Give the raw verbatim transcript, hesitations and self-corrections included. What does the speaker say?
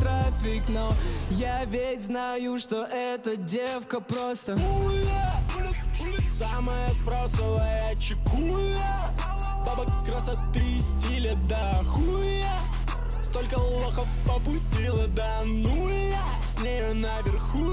трафик, но я ведь знаю, что эта девка просто муля, самая спросовая чекуля. Баба красоты и стиля до хуя, столько лохов попустила до нуля. С нею наверху